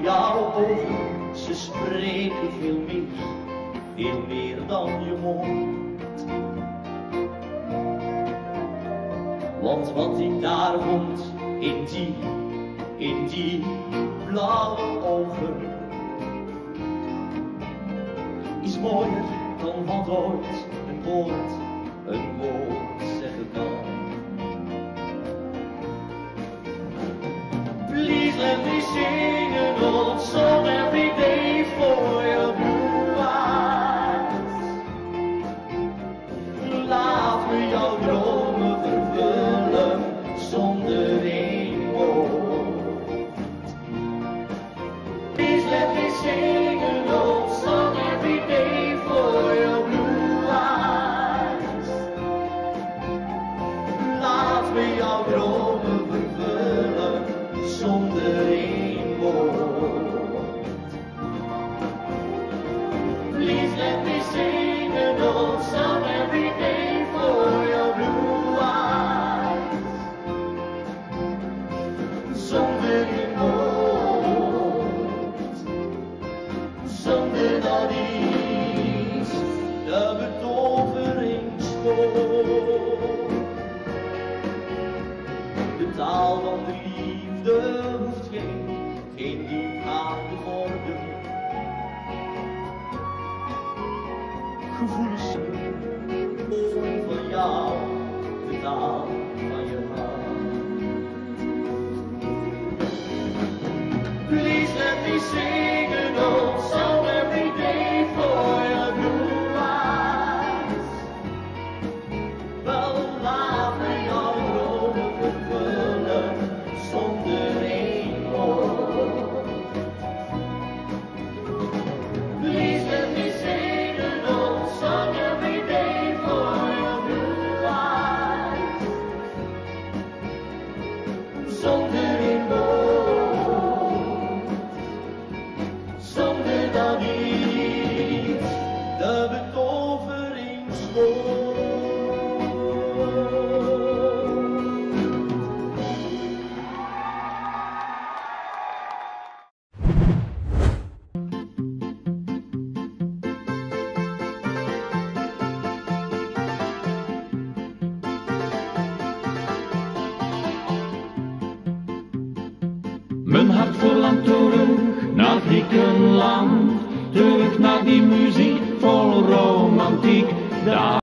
Jouw ogen, ze spreken veel meer dan je mond. Want wat ik daar vond in die blauwe ogen, is mooier dan wat ooit een woord zeggen kan. Please let me sing an old song every day for your blue eyes. Laat me jouw dromen vervullen zonder één woord. Please let me sing an old song every day for your blue eyes. Laat me jouw dromen vervullen zonder één woord. Please let me sing an old song every day for your blue eyes. Zonder één woord, zonder dat iets de betovering stoort. De taal van de liefde hoeft geen diepgaande woorden. Gevoelens van jou, de taal van je hart. Please let me sing an old song every day for your blue eyes. Wel, laat me jouw dromen vervullen zonder één woord. Please let me sing an old song every day for your blue eyes. Zonder één woord, zonder dat iets de betovering stoort. Mijn hart verlangt terug naar Griekenland, terug naar die muziek vol romantiek. Daar